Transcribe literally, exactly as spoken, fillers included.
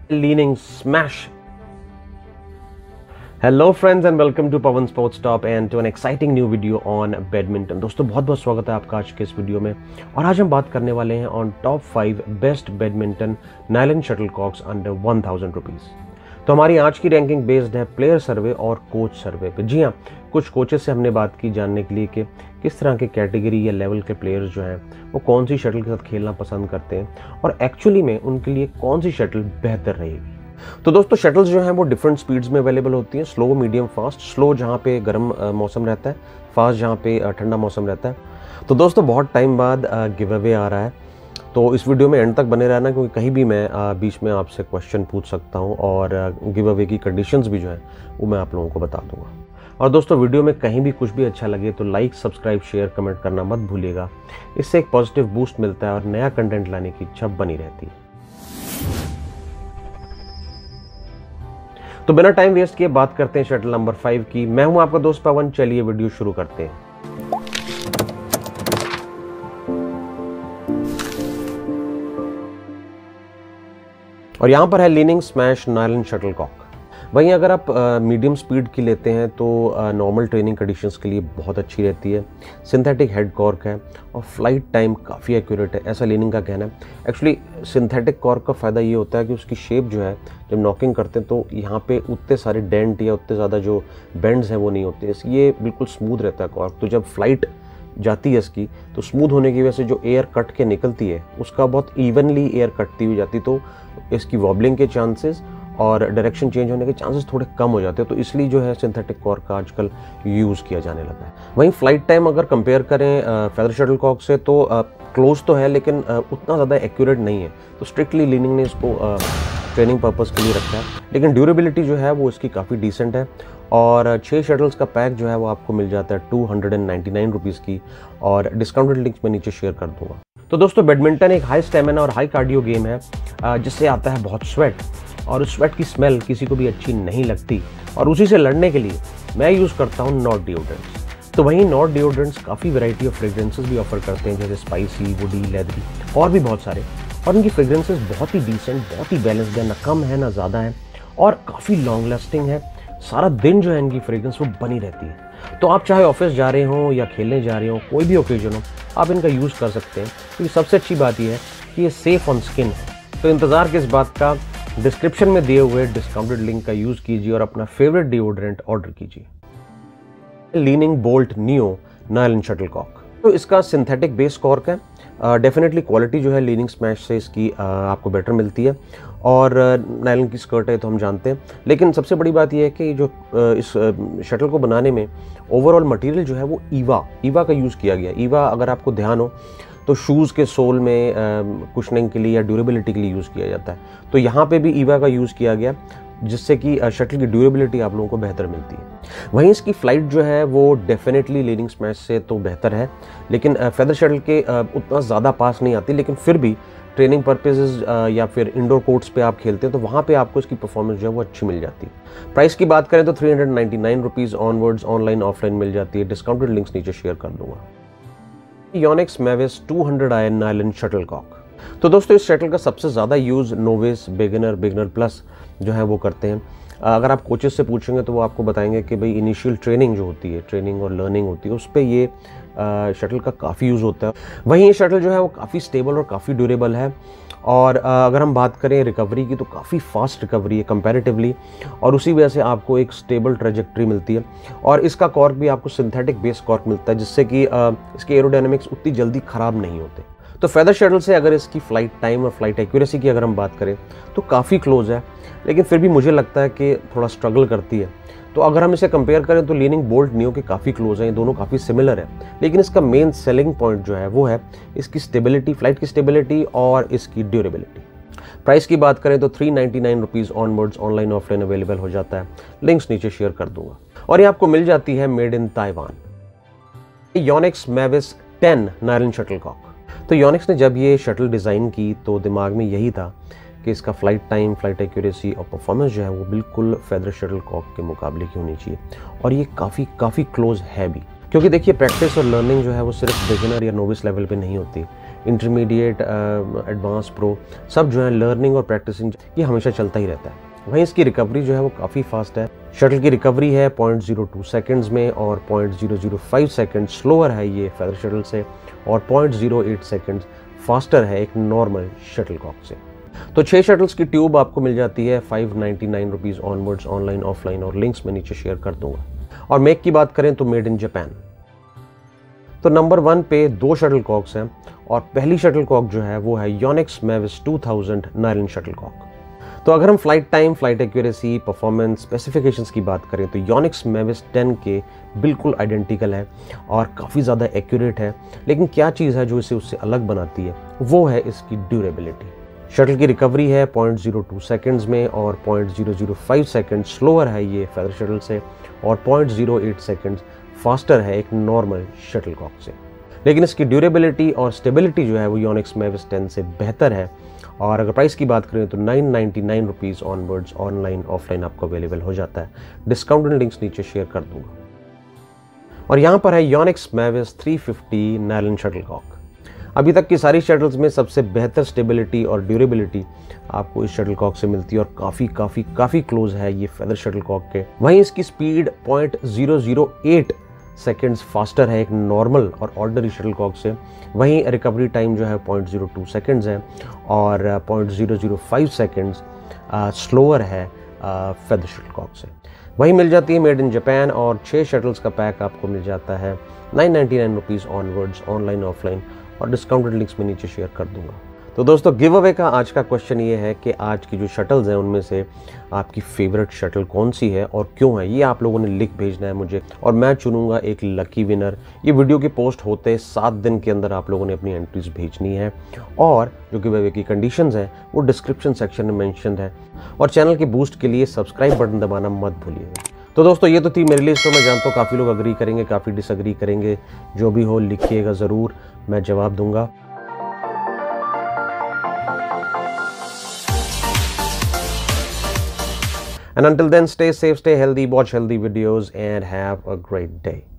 leaning smash. Hello friends and welcome to Pawan Sports Top and to an exciting new video on badminton. दोस्तों बहुत बहुत स्वागत है आपका आज के इस वीडियो में और आज हम बात करने वाले हैं on top five best badminton nylon shuttlecocks under one thousand rupees. तो हमारी आज की रैंकिंग बेस्ड है प्लेयर सर्वे और कोच सर्वे पे। जी हाँ, कुछ कोचेस से हमने बात की जानने के लिए कि किस तरह के कैटेगरी या लेवल के प्लेयर्स जो हैं वो कौन सी शटल के साथ खेलना पसंद करते हैं और एक्चुअली में उनके लिए कौन सी शटल बेहतर रहेगी। तो दोस्तों शटल्स जो हैं वो डिफरेंट स्पीड्स में अवेलेबल होती हैं, स्लो, मीडियम, फास्ट। स्लो जहाँ पे गर्म मौसम रहता है, फास्ट जहाँ पे ठंडा मौसम रहता है। तो दोस्तों बहुत टाइम बाद गिव अवे आ रहा है, तो इस वीडियो में एंड तक बने रहना क्योंकि कहीं भी मैं बीच में आपसे क्वेश्चन पूछ सकता हूँ और गिव अवे की कंडीशंस भी जो है वो मैं आप लोगों को बता दूंगा। और दोस्तों वीडियो में कहीं भी कुछ भी अच्छा लगे तो लाइक, सब्सक्राइब, शेयर, कमेंट करना मत भूलिएगा। इससे एक पॉजिटिव बूस्ट मिलता है और नया कंटेंट लाने की इच्छा बनी रहती है। तो बिना टाइम वेस्ट किए बात करते हैं शटल नंबर फाइव की। मैं हूं आपका दोस्त पवन, चलिए वीडियो शुरू करते हैं। और यहां पर है लीनिंग स्मैश नायलन शटलकॉक। वहीं अगर आप मीडियम स्पीड की लेते हैं तो नॉर्मल ट्रेनिंग कंडीशंस के लिए बहुत अच्छी रहती है। सिंथेटिक हेड कॉर्क है और फ्लाइट टाइम काफ़ी एक्यूरेट है, ऐसा लीनिंग का कहना है। एक्चुअली सिंथेटिक कॉर्क का फ़ायदा ये होता है कि उसकी शेप जो है जब नॉकिंग करते हैं तो यहाँ पे उतने सारे डेंट या उतने ज़्यादा जो बेंड्स हैं वो नहीं होते, ये बिल्कुल स्मूथ रहता है कॉर्क। तो जब फ्लाइट जाती है इसकी तो स्मूथ होने की वजह से जो एयर कट के निकलती है उसका बहुत इवनली एयर कटती हुई जाती, तो इसकी वॉबलिंग के चांसेस और डायरेक्शन चेंज होने के चांसेस थोड़े कम हो जाते हैं। तो इसलिए जो है सिंथेटिक कॉर्क का आजकल यूज़ किया जाने लगा है। वहीं फ्लाइट टाइम अगर कंपेयर करें फेदर शटलकॉक से तो क्लोज तो है लेकिन आ, उतना ज़्यादा एक्यूरेट नहीं है। तो स्ट्रिक्टली लीनिंग ने इसको आ, ट्रेनिंग पर्पज़ के लिए रखा है, लेकिन ड्यूरेबिलिटी जो है वो इसकी काफ़ी डिसेंट है। और छः शटल्स का पैक जो है वो आपको मिल जाता है two hundred and ninety nine rupees की, और डिस्काउंटेड लिंक्स मैं नीचे शेयर कर दूंगा। तो दोस्तों बैडमिंटन एक हाई स्टेमिना और हाई कार्डियो गेम है जिससे आता है बहुत स्वेट, और उस स्वेट की स्मेल किसी को भी अच्छी नहीं लगती। और उसी से लड़ने के लिए मैं यूज़ करता हूँ नॉट डिओड्रेंट्स। तो वहीं नॉट डिओड्रेंट्स काफ़ी वैरायटी ऑफ फ्रेग्रेंसेस भी ऑफर करते हैं, जैसे स्पाइसी, वुडी, लेदरी और भी बहुत सारे। और इनकी फ्रेग्रेंसेस बहुत ही डिसेंट, बहुत ही बैलेंस्ड है, ना कम है ना ज़्यादा है, और काफ़ी लॉन्ग लास्टिंग है। सारा दिन जो है इनकी फ्रेग्रेंस वो बनी रहती है। तो आप चाहे ऑफिस जा रहे हो या खेलने जा रहे हो, कोई भी ओकेजन हो, आप इनका यूज़ कर सकते हैं। क्योंकि सबसे अच्छी बात यह है कि ये सेफ ऑन स्किन है। तो इंतज़ार किस बात का, डिस्क्रिप्शन में दिए हुए डिस्काउंटेड लिंक का यूज़ कीजिए और अपना फेवरेट डिओड्रेंट ऑर्डर कीजिए। Li Ning bolt neo nylon shuttlecock. तो इसका सिंथेटिक बेस कॉर्क है। डेफिनेटली uh, क्वालिटी जो है लीनिंग स्मैश से इसकी uh, आपको बेटर मिलती है, और नायलन uh, की स्कर्ट है तो हम जानते हैं। लेकिन सबसे बड़ी बात यह है कि जो uh, इस uh, शटल को बनाने में ओवरऑल मटेरियल जो है वो ईवा ईवा का यूज़ किया गया। ईवा अगर आपको ध्यान हो तो शूज़ के सोल में कुशनिंग के लिए या ड्यूरेबिलिटी के लिए यूज़ किया जाता है। तो यहाँ पे भी ईवा का यूज़ किया गया जिससे कि शटल की ड्यूरेबिलिटी आप लोगों को बेहतर मिलती है। वहीं इसकी फ्लाइट जो है वो डेफिनेटली लीनिंग स्मैश से तो बेहतर है, लेकिन फेदर शटल के उतना ज़्यादा पास नहीं आती। लेकिन फिर भी ट्रेनिंग पर्पसेस या फिर इंडोर कोर्ट्स पे आप खेलते हैं तो वहाँ पे आपको इसकी परफॉर्मेंस जो है वो अच्छी मिल जाती है। प्राइस की बात करें तो three hundred ninety nine rupees onwards online offline मिल जाती है। डिस्काउंटेड लिंक्स नीचे शेयर कर दूंगा। Yonex Mavis two hundred I nylon shuttlecock. तो दोस्तों इस शटल का सबसे ज़्यादा use novice, beginner, beginner plus जो है वो करते हैं। अगर आप कोचेस से पूछेंगे तो वो आपको बताएंगे कि भाई इनिशियल ट्रेनिंग जो होती है, ट्रेनिंग और लर्निंग होती है, उस पर ये शटल का काफ़ी यूज़ होता है। वहीं ये शटल जो है वो काफ़ी स्टेबल और काफ़ी ड्यूरेबल है। और अगर हम बात करें रिकवरी की तो काफ़ी फास्ट रिकवरी है कंपैरेटिवली, और उसी वजह से आपको एक स्टेबल ट्रेजेक्ट्री मिलती है। और इसका कॉर्क भी आपको सिंथेटिक बेस कॉर्क मिलता है जिससे कि इसके एरोडायनेमिक्स उतनी जल्दी ख़राब नहीं होते। तो फेदर शटल से अगर इसकी फ़्लाइट टाइम और फ्लाइट एक्यूरेसी की अगर हम बात करें तो काफ़ी क्लोज है, लेकिन फिर भी मुझे लगता है कि थोड़ा स्ट्रगल करती है। तो अगर हम इसे कंपेयर करें तो लीनिंग बोल्ट नियो के काफ़ी क्लोज हैं, ये दोनों काफ़ी सिमिलर है। लेकिन इसका मेन सेलिंग पॉइंट जो है वो है इसकी स्टेबिलिटी, फ्लाइट की स्टेबिलिटी और इसकी ड्यूरेबिलिटी। प्राइस की बात करें तो three ninety nine rupees onwards online offline available हो जाता है। लिंक्स नीचे शेयर कर दूंगा। और ये आपको मिल जाती है made in Taiwan. Yonex Mavis ten nylon shuttlecock. तो योनिक्स ने जब ये शटल डिज़ाइन की तो दिमाग में यही था कि इसका फ़्लाइट टाइम, फ्लाइट एक्यूरेसी और परफॉर्मेंस जो है वो बिल्कुल फेदर शटलकॉक के मुकाबले की होनी चाहिए। और ये काफ़ी काफ़ी क्लोज है भी, क्योंकि देखिए प्रैक्टिस और लर्निंग जो है वो सिर्फ बिगिनर या नोविस लेवल पे नहीं होती। इंटरमीडिएट, एडवांस, प्रो, सब जो है लर्निंग और प्रैक्टिसिंग ये हमेशा चलता ही रहता है। वहीं इसकी रिकवरी जो है वो काफ़ी फास्ट है। शटल की रिकवरी है पॉइंट ज़ीरो टू सेकंड्स में और point zero zero five second slower है ये फेदर शटल से, और point zero eight seconds faster है एक नॉर्मल शटल कॉक से। तो छः शटल्स की ट्यूब आपको मिल जाती है five ninety nine rupees onwards, online offline, और लिंक्स मैं नीचे शेयर कर दूंगा। और मेक की बात करें तो मेड इन जापान। तो नंबर वन पे दो शटल कॉक्स हैं, और पहली शटल कॉक जो है वो है Yonex Mavis two thousand nylon shuttle cock. तो अगर हम flight time, flight accuracy, performance, specifications की बात करें तो योनिक्स मैविस टेन के बिल्कुल आइडेंटिकल है और काफ़ी ज़्यादा एक्यूरेट है। लेकिन क्या चीज़ है जो इसे उससे अलग बनाती है, वो है इसकी ड्यूरेबिलिटी। शटल की रिकवरी है पॉइंट ज़ीरो टू सेकंड्स में और point zero zero five second slower है ये फेदर शटल से, और point zero eight seconds faster है एक नॉर्मल शटल कॉक से। लेकिन इसकी ड्यूरेबिलिटी और स्टेबिलिटी जो है वो योनिक्स मैविस टेन से बेहतर है। और अगर प्राइस की बात करें तो nine ninety nine rupees onwards, online offline आपको अवेलेबल हो जाता है। डिस्काउंटेड लिंक्स नीचे शेयर कर दूंगा। और यहाँ पर है Yonex Mavis three fifty nylon shuttle cock. अभी तक की सारी शटल्स में सबसे बेहतर स्टेबिलिटी और ड्यूरेबिलिटी आपको इस शटल कॉक से मिलती है, और काफ़ी काफ़ी काफ़ी क्लोज है ये फेदर शटल कॉक के। वहीं इसकी speed point zero zero eight seconds faster है एक नॉर्मल और ऑर्डिनरी शटल कॉक से। वहीं रिकवरी टाइम जो है पॉइंट ज़ीरो टू सेकेंड्स है, और point zero zero five seconds slower है फेदर शटल कॉक से। वहीं मिल जाती है मेड इन जापान, और छः शटल्स का पैक आपको मिल जाता है nine ninety nine rupees onwards, online offline, और डिस्काउंटेड लिंक्स में नीचे शेयर कर दूंगा। तो दोस्तों गिव अवे का आज का क्वेश्चन ये है कि आज की जो शटल्स हैं उनमें से आपकी फेवरेट शटल कौन सी है और क्यों है, ये आप लोगों ने लिख भेजना है मुझे, और मैं चुनूंगा एक लकी विनर। ये वीडियो के पोस्ट होते सात दिन के अंदर आप लोगों ने अपनी एंट्रीज भेजनी है, और जो गिव अवे की कंडीशंस हैं वो डिस्क्रिप्शन सेक्शन में मेंशन है। और चैनल के बूस्ट के लिए सब्सक्राइब बटन दबाना मत भूलिएगा। तो दोस्तों ये तो थी मेरी लिस्ट। तो मैं जानता हूँ काफ़ी लोग अग्री करेंगे, काफ़ी डिसअग्री करेंगे। जो भी हो लिखिएगा ज़रूर, मैं जवाब दूंगा। And until then, stay safe, stay healthy, watch healthy videos, and have a great day.